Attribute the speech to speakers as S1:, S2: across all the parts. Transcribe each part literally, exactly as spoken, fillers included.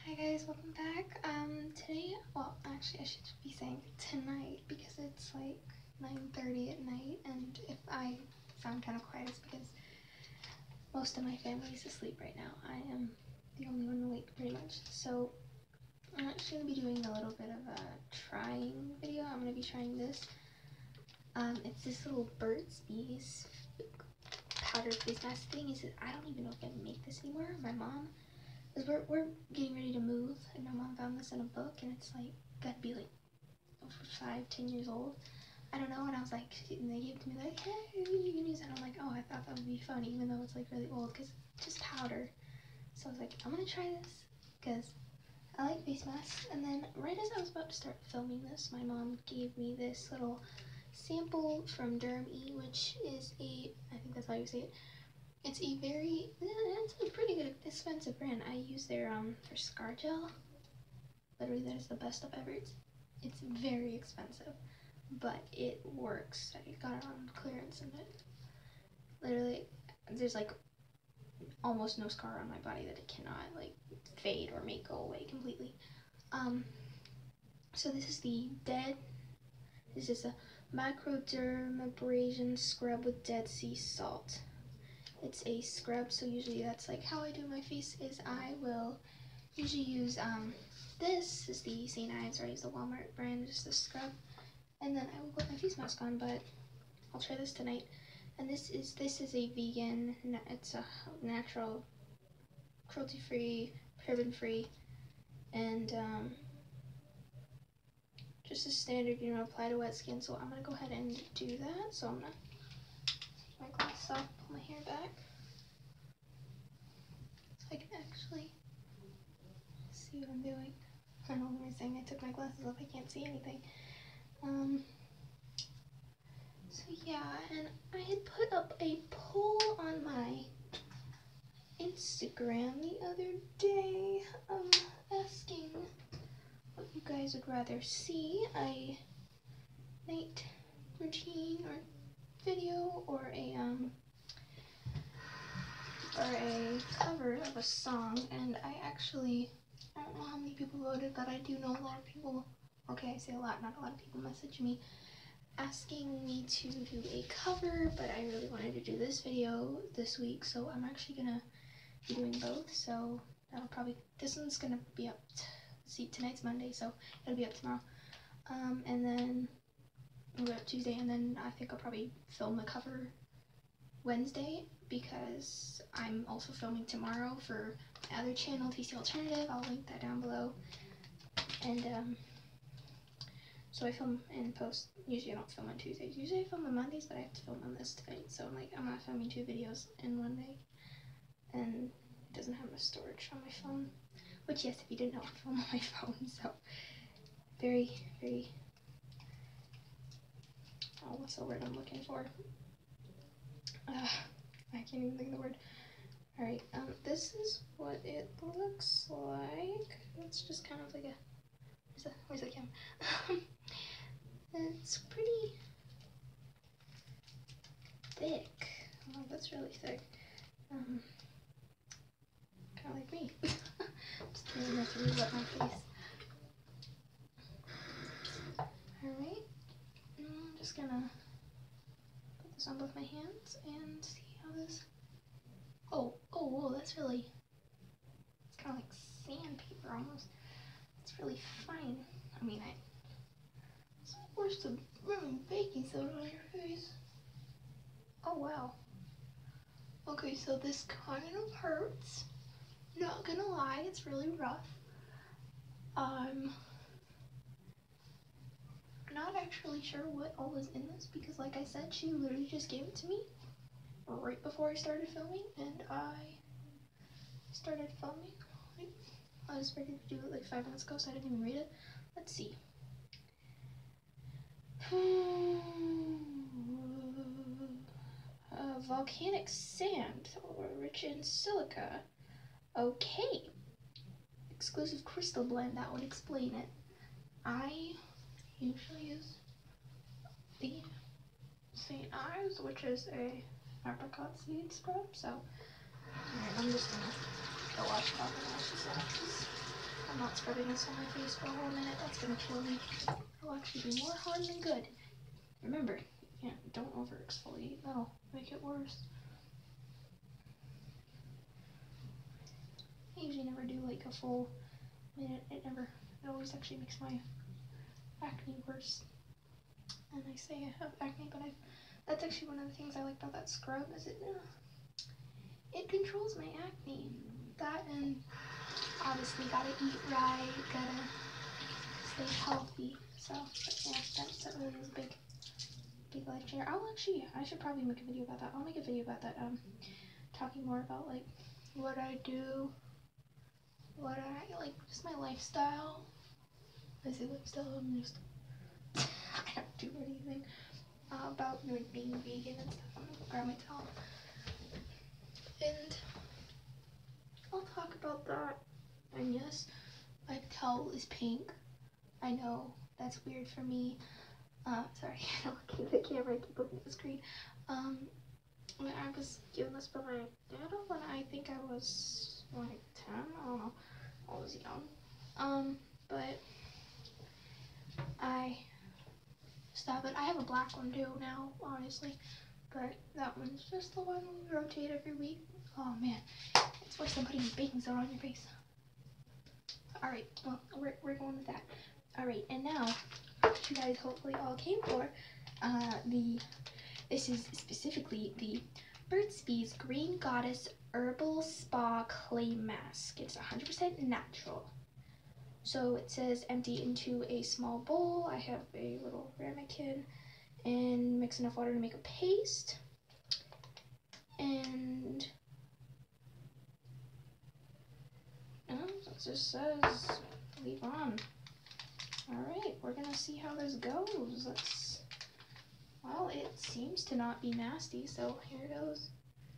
S1: Hi guys, welcome back. Um, today, well, actually I should be saying tonight because it's like nine thirty at night, and if I sound kind of quiet, it's because most of my family is asleep right now. I am the only one awake pretty much. So I'm actually going to be doing a little bit of a trying video. I'm going to be trying this. Um, it's this little Burt's Bees powdered face mask thing. Is it, I don't even know if I make this anymore. My mom, because we're, we're getting ready to move, and my mom found this in a book, and it's like gotta be like five, ten years old. I don't know, and I was like, and they gave it to me like, hey, you can use it. And I'm like, oh, I thought that would be fun, even though it's like really old, because it's just powder. So I was like, I'm gonna try this, because I like face masks. And then right as I was about to start filming this, my mom gave me this little sample from Derm E, which is a, I think that's how you say it. It's a very, it's a pretty good expensive brand. I use their um for scar gel. Literally, that is the best stuff ever. It's, it's very expensive, but it works. I got it on clearance, and it literally, there's like almost no scar on my body that it cannot like fade or make go away completely. Um, so this is the Dead. This is a microdermabrasion scrub with Dead Sea salt. It's a scrub, so usually that's like how I do my face. Is I will usually use um this is the Saint Ives, or I use the Walmart brand, just the scrub, and then I will put my face mask on. But I'll try this tonight. And this is this is a vegan. It's a natural, cruelty-free, paraben-free, and um, just a standard, you know, apply to wet skin. So I'm gonna go ahead and do that. So I'm gonna take my glasses off, pull my hair back, so I can actually see what I'm doing. I don't know what I'm saying. I took my glasses off. I can't see anything. Um. So yeah, and I had put up a poll on my Instagram the other day, um, asking what you guys would rather see, a night routine or video, or a um, or a cover of a song. And I actually, I don't know how many people voted, but I do know a lot of people. Okay, I say a lot, not a lot of people message me asking me to do a cover, but I really wanted to do this video this week, so I'm actually gonna be doing both. So that'll probably, this one's gonna be up, t- see, tonight's Monday, so it'll be up tomorrow. Um, and then it'll be up Tuesday, and then I think I'll probably film the cover Wednesday, because I'm also filming tomorrow for my other channel, T C Alternative. I'll link that down below. And um, so I film and post. Usually I don't film on Tuesdays. Usually I film on Mondays, but I have to film on this tonight. So I'm like, I'm not filming two videos in one day. And it doesn't have enough storage on my phone. Which, yes, if you didn't know, I film on my phone. So very, very, oh, what's the word I'm looking for? Uh, I can't even think of the word. Alright, um, this is what it looks like. It's just kind of like a, where's the, where's the camera? It's pretty thick. Oh, that's really thick. Um, kind of like me. Just kidding, that's really wet my face. Alright, I'm just gonna put this on both my hands and see how this, oh, oh, whoa, that's really, it's kind of like sandpaper almost. It's really fine. I mean, I, it's worse than rubbing baking soda on your face. Oh, wow. Okay, so this kind of hurts. Not gonna lie, it's really rough. I'm not actually sure what all was in this, because like I said, she literally just gave it to me right before I started filming, and I started filming. I was ready to do it like five minutes ago, so I didn't even read it. Let's see. Uh, volcanic sand, or rich in silica. Okay. Exclusive crystal blend, that would explain it. I usually use the Saint Ives, which is a apricot seed scrub, so right, I'm just gonna go wash it off and wash this off. I'm not spreading this on my face for a whole minute. That's gonna kill me. It'll actually be more harm than good. Remember, yeah, don't over exfoliate. That'll make it worse. I usually never do like a full minute. It never, it always actually makes my acne worse. And I say I have acne, but I, that's actually one of the things I like about that scrub is it, uh, it controls my acne. That and obviously gotta eat right, gotta stay healthy. So, but yeah, that, that really is a big, big life changer. I'll actually, I should probably make a video about that. I'll make a video about that, um, talking more about like what I do, what I, like, just my lifestyle. I say lifestyle, I'm just, I don't do anything uh, about like being vegan and stuff. I'm gonna grab my towel. And I'll talk about that. And yes, my towel is pink. I know, that's weird for me. Uh, sorry, I'm looking at the camera, I keep looking at the screen. Um, I was given this by my dad when I think I was like ten, I don't know, I was young. Um, but I stopped it. I have a black one too now, honestly, but that one's just the one we rotate every week. Oh man, it's worse than putting baking soda on your face. Alright, well, we're, we're going with that. Alright, and now, what you guys hopefully all came for, uh, the, this is specifically the Burt's Bees Green Goddess Herbal Spa Clay Mask. It's one hundred percent natural. So it says empty into a small bowl. I have a little ramekin and mix enough water to make a paste. And no, it just says leave on. Alright, we're gonna see how this goes. Let's, well, it seems to not be nasty, so here it goes.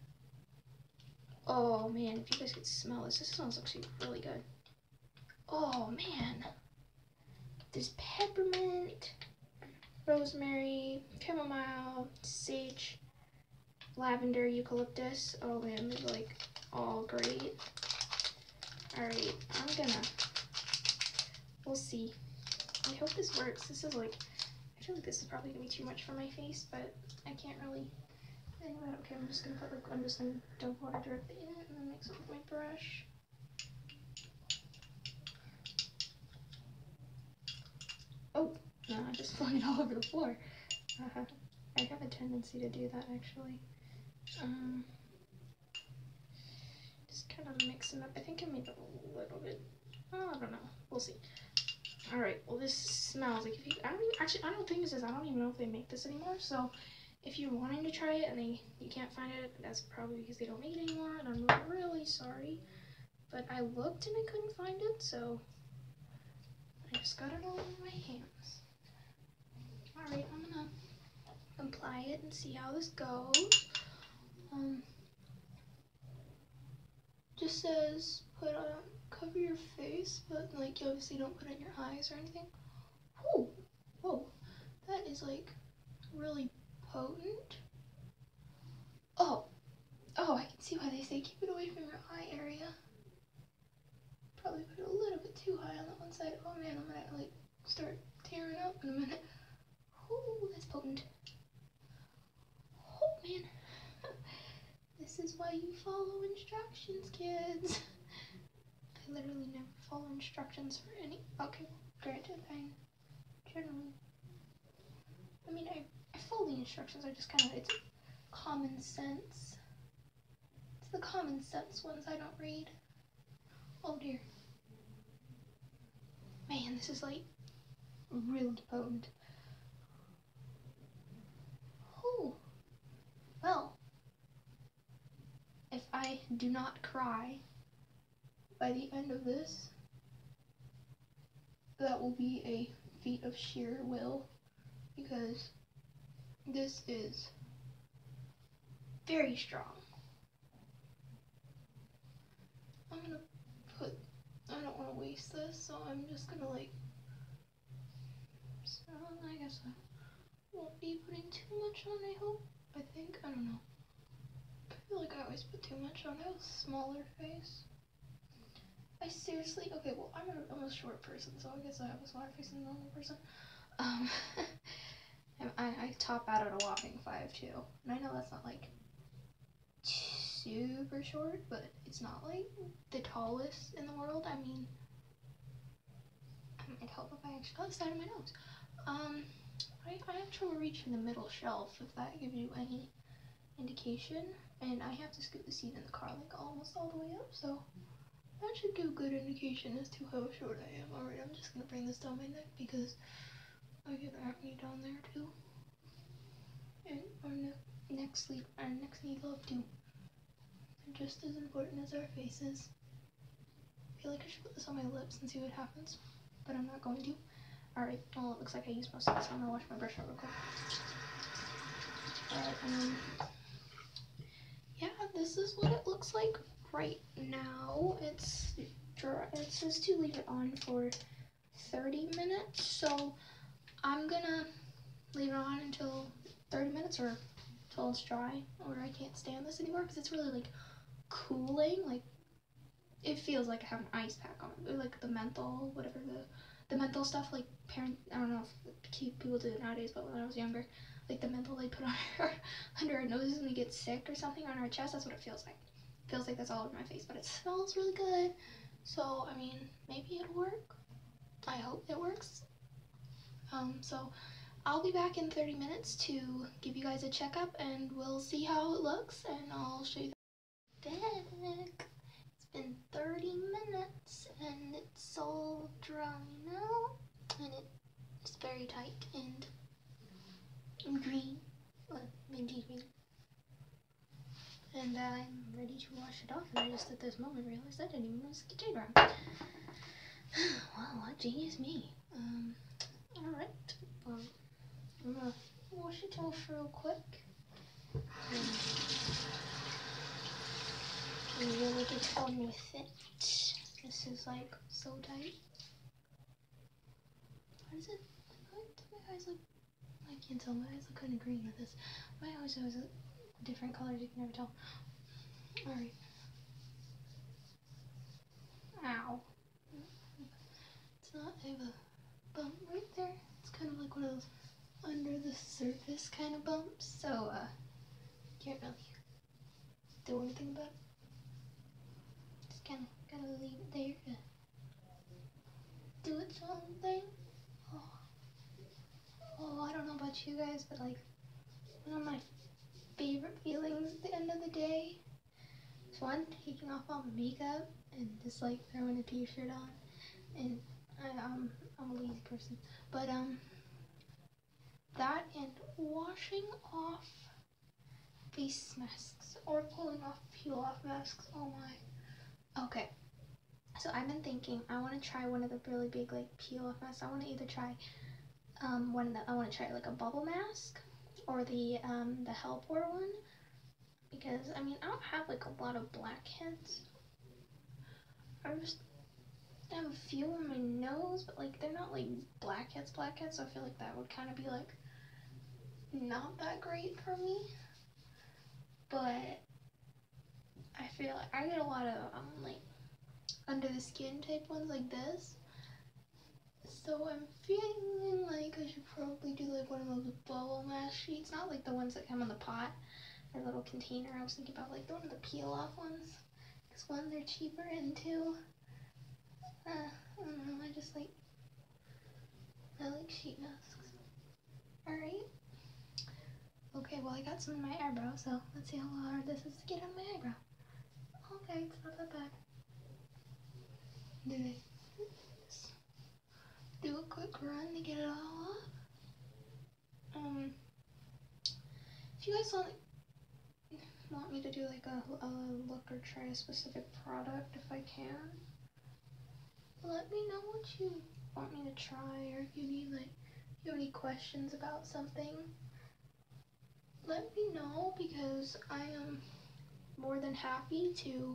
S1: Oh man, if you guys could smell this, this smells actually really good. Oh man, there's peppermint, rosemary, chamomile, sage, lavender, eucalyptus. Oh man, these are like all great. Alright, I'm gonna, we'll see. I hope this works. This is like, I feel like this is probably gonna be too much for my face, but I can't really think about it. Okay, I'm just gonna put like, I'm just gonna dump water directly in it and then mix it with my brush. Oh, no, I just flung it all over the floor. Uh, I have a tendency to do that actually. Um, just kind of mix it up. I think I made it a little bit. Oh, I don't know. We'll see. All right. Well, this smells like if you. I don't even, actually. I don't think this is. I don't even know if they make this anymore. So, if you're wanting to try it and they you can't find it, that's probably because they don't make it anymore. And I'm really sorry. But I looked and I couldn't find it, so I just got it all in my hands. All right. I'm gonna apply it and see how this goes. Um, just says put on, cover your face, but like you obviously don't put it in your eyes or anything. Whoa, whoa, that is like really potent. Oh, oh, I can see why they say keep it away from your eye area. Probably put it a little bit too high on that one side. Oh man, I'm gonna like start tearing up in a minute. Ooh, that's potent. Oh man. This is why you follow instructions, kids. I literally never follow instructions for any. Okay, granted, I generally. I mean, I, I follow the instructions. I just kind of. It's common sense. It's the common sense ones I don't read. Oh dear. Man, this is like really potent. Oh. Well. If I do not cry by the end of this, that will be a feat of sheer will, because this is very strong. I'm gonna put, I don't want to waste this, so I'm just gonna like, so I guess I won't be putting too much on, I hope, I think, I don't know. I feel like I always put too much on a smaller face. I seriously, okay, well, I'm a, I'm a short person, so I guess I have a smaller face than a normal person. Um, I, I top out at a whopping five two, and I know that's not like super short, but it's not like the tallest in the world. I mean, it might help if I actually cut the side of my nose. Um, I, I have trouble reaching the middle shelf, if that gives you any indication, and I have to scoot the seat in the car like almost all the way up, so that should give a good indication as to how short I am. Alright, I'm just gonna bring this down my neck because I get acne down there too. And our ne neck sleep, our necks need love too. They're just as important as our faces. I feel like I should put this on my lips and see what happens, but I'm not going to. Alright, well, it looks like I used most of this, so I'm gonna wash my brush out real quick. Alright, um, yeah, this is what it looks like right now. It's dry. It says to leave it on for thirty minutes, so I'm gonna leave it on until thirty minutes or until it's dry, or I can't stand this anymore because it's really like cooling. Like it feels like I have an ice pack on it, or like the menthol, whatever the the menthol stuff. Like parent, I don't know if people do it nowadays, but when I was younger, like the menthol they put on our under our noses when we get sick or something, on our chest. That's what it feels like. It feels like that's all over my face, but it smells really good. So I mean, maybe it'll work. I hope it works. Um, so I'll be back in thirty minutes to give you guys a checkup, and we'll see how it looks, and I'll show you the back. It's been thirty minutes, and it's all dry now, and it's very tight and, and green, well, minty green. And uh, I'm ready to wash it off, and I just at this moment realized I didn't even use the K brown. Wow, what genius me. Um, alright, well, I'm gonna wash it off real quick. And, and really get on with it. This is like so tight. What is it? What do my eyes look? I can't tell. My eyes look kind of green with this. My eyes always look different colors. You can never tell. All right. Ow. It's not. I have a bump right there. It's kind of like one of those under the surface kind of bumps. So uh, can't really do anything about it. Just kind of gotta leave it there to do its own thing. Oh. Oh, I don't know about you guys, but like one of my favorite feelings at the end of the day is one, taking off all the makeup and just like throwing a t-shirt on. And I, um, I'm a lazy person, but um, that and washing off face masks or pulling off peel-off masks. Oh my. Okay. So I've been thinking I want to try one of the really big like peel-off masks. I want to either try um one of the I want to try like a bubble mask or the um the Helpor one, because I mean I don't have like a lot of blackheads. I just have a few on my nose, but like they're not like blackheads blackheads, so I feel like that would kind of be like not that great for me. But I feel like I get a lot of um like under the skin type ones like this. So I'm feeling like I should probably do like one of those bubble mask sheets, not like the ones that come in the pot or little container. I was thinking about like one of the peel off ones, because one, they're cheaper, and two, uh, I don't know, I just like, I like sheet masks. Alright. Okay, well I got some in my eyebrow, so let's see how hard this is to get on my eyebrow. Okay, it's not that bad. Did I do a quick run to get it all off? Um, if you guys want, want me to do like a, a look or try a specific product, if I can, let me know what you want me to try, or if you need like, if you have any questions about something, let me know, because I am more than happy to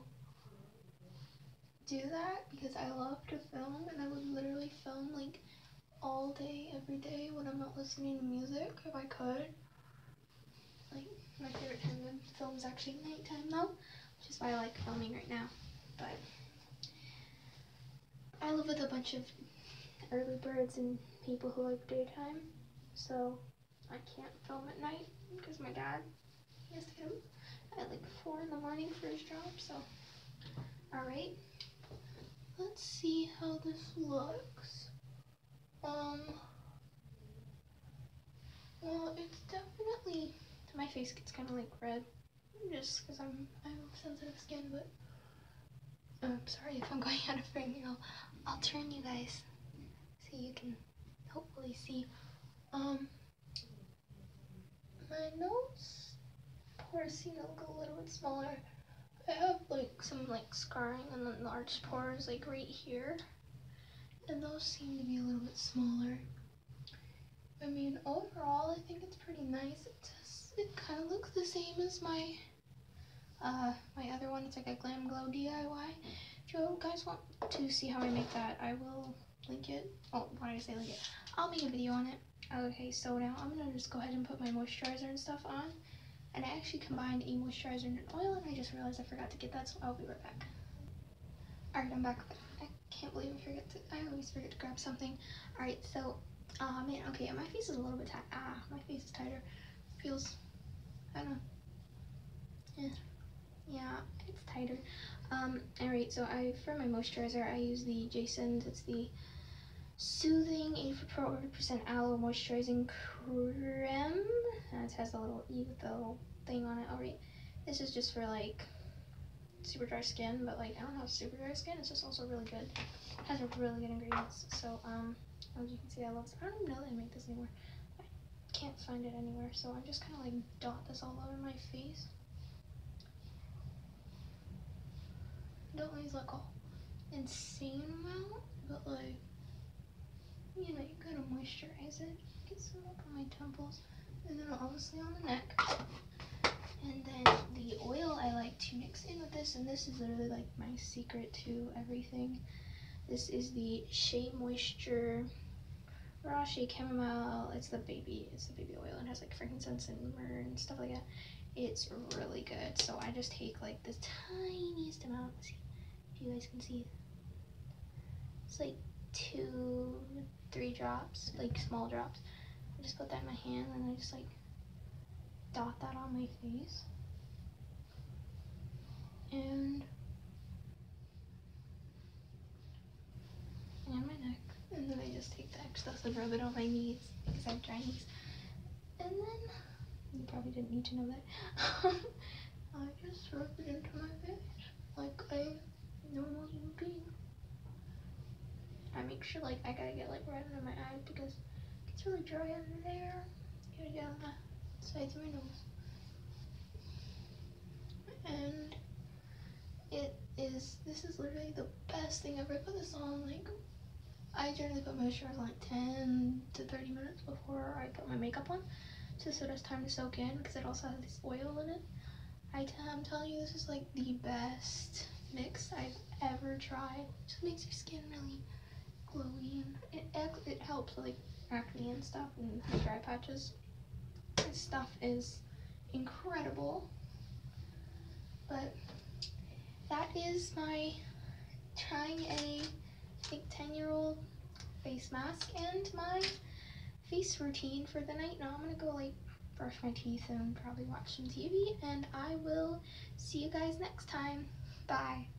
S1: do that, because I love to film, and I would literally film like all day, every day when I'm not listening to music, if I could. Like, my favorite time to film is actually nighttime though, which is why I like filming right now. But I live with a bunch of early birds and people who like daytime, so I can't film at night because my dad has to get up at like four in the morning for his job. So, all right, let's see how this looks. Um, well, it's definitely, my face gets kind of like red just because I'm I have sensitive skin, but I'm sorry if I'm going out of frame here. I'll, I'll turn you guys so you can hopefully see. Um, my nose pores seem to look a little bit smaller. I have like some like scarring and then large pores like right here, and those seem to be a little bit smaller. I mean, overall, I think it's pretty nice. It just, it kind of looks the same as my uh my other one. It's like a Glam Glow D I Y. If you guys want to see how I make that, I will link it. Oh, why did I say link it? I'll make a video on it. Okay, so now I'm gonna just go ahead and put my moisturizer and stuff on. And I actually combined a moisturizer and an oil, and I just realized I forgot to get that, so I'll be right back. Alright, I'm back. I can't believe I forget to, I always forget to grab something. Alright, so, oh man, okay, my face is a little bit tight. Ah, my face is tighter. Feels, I don't know. Yeah, yeah, it's tighter. Um, alright, so I, for my moisturizer, I use the Jason's, it's the Soothing eighty-four percent Aloe Moisturizing Creme. And it has a little E with the little thing on it. Alright, this is just for like super dry skin, but like I don't have super dry skin, it's just also really good. It has a really good ingredients. So um as you can see, I love this. I don't even know that I make this anymore. I can't find it anywhere, so I'm just kinda like dot this all over my face. Don't always look all insane amount, but like, you know, you gotta moisturize it. Get some up on my temples, and then obviously on the neck. And then the oil I like to mix in with this, and this is literally like my secret to everything. This is the Shea Moisture Raw Shea Chamomile. It's the baby, it's the baby oil, and it has like frankincense and myrrh and stuff like that. It's really good. So I just take like the tiniest amount. See if you guys can see. It's like two, three drops, like small drops. I just put that in my hand and I just like dot that on my face. And and my neck. And then I just take the excess and rub it on my knees because I have dry knees. And then, you probably didn't need to know that, I just rub it into my face like a normal human being. I make sure like I gotta get like right under my eyes because it's really dry under there. Gotta get on the sides of my nose. And it is, this is literally the best thing ever. I put this on like, I generally put moisturizer like ten to thirty minutes before I put my makeup on, just so it has time to soak in because it also has this oil in it. I t I'm telling you, this is like the best mix I've ever tried. It just makes your skin really glowy, and it, it helps with like acne and stuff and dry patches. This stuff is incredible. But that is my trying a like ten year old face mask and my face routine for the night. Now I'm gonna go like brush my teeth and probably watch some T V, and I will see you guys next time. Bye.